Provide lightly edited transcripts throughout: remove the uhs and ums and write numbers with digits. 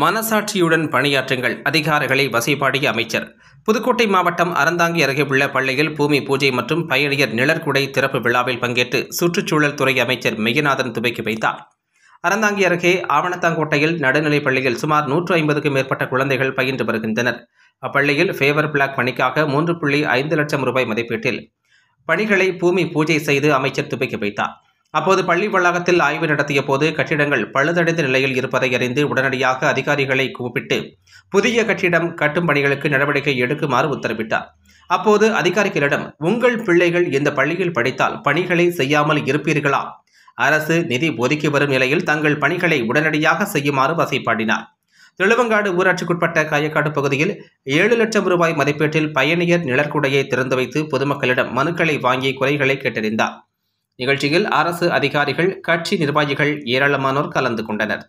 மனசாட்சியுடன் பணியாற்றுங்கள் அதிகாரிகளை வசைபாடிய அமைச்சர். புதுக்கோட்டை மாவட்டம் அறந்தாங்கி அருகே உள்ள பள்ளியில் பூமி பூஜை மற்றும் பயணியர் நிழற்குடை திறப்பு விழாவில் பங்கேற்று சுற்றுச்சூழல் துறை அமைச்சர் மெய்யநாதன் துவக்கி வைத்தார். அறந்தாங்கி அருகே ஆவணத்தாங்கோட்டையில் நடுநிலைப் பள்ளியில் சுமார் 150க்கும் மேற்பட்ட குழந்தைகள் பயின்று வருகின்றனர். அப்பள்ளியில் ஃபேவர் பிளாக் பணிக்காக 3.5 லட்சம் ரூபாய் மதிப்பீட்டில் பணிகளை பூமி பூஜை செய்து அமைச்சர் துவக்கி வைத்தார். அப்போது பள்ளி வளாகத்தில் ஆய்வு நடத்திய போது கட்டிடங்கள் பழுதடைந்த நிலையில் இருப்பதை அறிந்து உடனடியாக அதிகாரிகளை கூப்பிட்டு புதிய கட்டிடம் கட்டும் பணிகளுக்கு நடவடிக்கை எடுக்குமாறு உத்தரவிட்டார். அப்போது அதிகாரிகளிடம், உங்கள் பிள்ளைகள் இந்த பள்ளியில் படித்தால் பணிகளை செய்யாமல் இருப்பீர்களா? அரசு நிதி ஒதுக்கி வரும் நிலையில் தங்கள் பணிகளை உடனடியாக செய்யுமாறு வசைபாடினார். தெளுவங்காடு ஊராட்சிக்குட்பட்ட காயக்காடு பகுதியில் 7 லட்சம் ரூபாய் மதிப்பீட்டில் பயணியர் நிழற்குடையை திறந்து வைத்து பொதுமக்களிடம் மனுக்களை வாங்கி குறைகளை கேட்டறிந்தார். நிகழ்ச்சியில் அரசு அதிகாரிகள், கட்சி நிர்வாகிகள் ஏராளமானோர் கலந்து கொண்டனர்.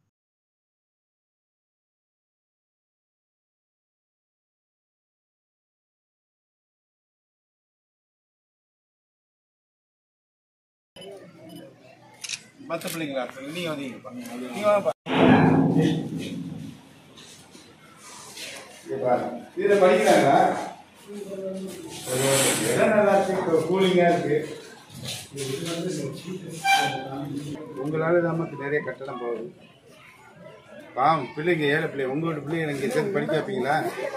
உங்களால நமக்கு நிறைய கட்டணம் போகுது. பாவம் பிள்ளைங்க, ஏழை பிள்ளைங்க, உங்களோட பிள்ளைங்க இங்கே சேர்ந்து படிக்க வைப்பீங்களா?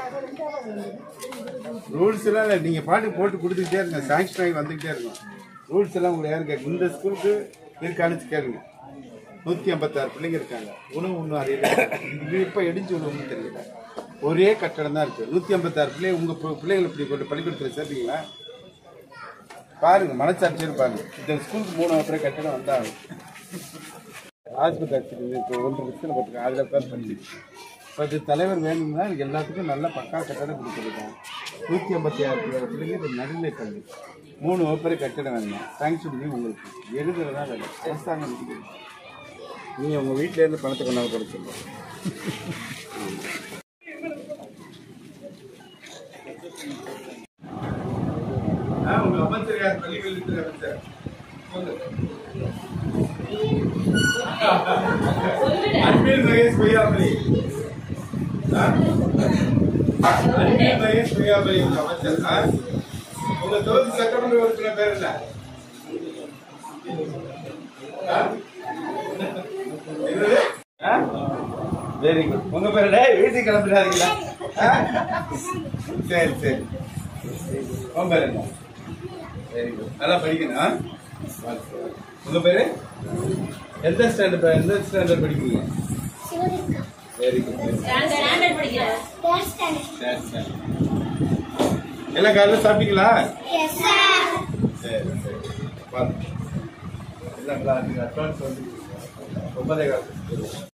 ரூல்ஸ் எல்லாம் இல்லை, நீங்கள் பாட்டு போட்டு கொடுத்துக்கிட்டே இருங்க, சாங்ஷன் ஆகி வந்துக்கிட்டே இருக்கும். ரூல்ஸ் எல்லாம் உங்களை யாரும் கேட்க, இந்த ஸ்கூலுக்கு இருக்கான்னு கேளுங்க. 156 பிள்ளைங்க இருக்காங்க, உணவு ஒன்றும் அறியல. இது இப்போ இடிஞ்சு ஒன்றும் தெரியல, ஒரே கட்டடம் தான் இருக்குது. 156 பிள்ளைங்க உங்கள் பிள்ளைங்களை இப்படி கொண்டு பள்ளிக்கூடத்தில் சேர்ப்பீங்களா? பாருங்க, மனசாட்சின்னு பாருங்க. இந்த ஸ்கூலுக்கு 3 அப்புறம் கட்டணம் வந்தாங்க. ஆஸ்பத்திரி 1 லட்சத்தில் போட்டுருக்காங்க, அதில் உட்காந்து பண்ணி. இப்போ தலைவர் வேணும்னா எல்லாத்துக்கும் நல்ல பக்கா கட்டணம் கொடுத்துருக்காங்க. 156 பிள்ளைங்க இப்போ நடுநிலை பள்ளி 3 வகுப்பறை கட்டணம் வேணும். சாங்ஷன் பண்ணி உங்களுக்கு எழுதுறதா வேலை அரசாங்கம். நீங்கள் உங்கள் வீட்டிலேருந்து பணத்தை கொண்டாந்து போட சொல்லுங்கள். உங்கள் அமைச்சர் யார்? பள்ளிக்கல்வித்துறை அமைச்சர். அன்பில் மகேஷ் பொய்யாமொழி. அன்பில் மகேஷ் பொய்யாமொழி உங்க அமைச்சர். உங்க தொகுதி சட்டமன்ற உறுப்பினர் பேர் என்ன? Very good. உங்க பேர் வீட்டுக்கு கிளம்பிடாதீங்களா? சரி சரி. உங்க பேர் என்ன? Very good. நல்லா படிக்கணும். உங்க பேரு? எந்த ஸ்டாண்டர்ட் படிக்கிறீங்க? Very good. எல்லாம் காலையில் சாப்பிட்டீங்களா? சரி சரி. பார்த்து எல்லாம் அட்வான்ஸ் வந்து 9 காலம்.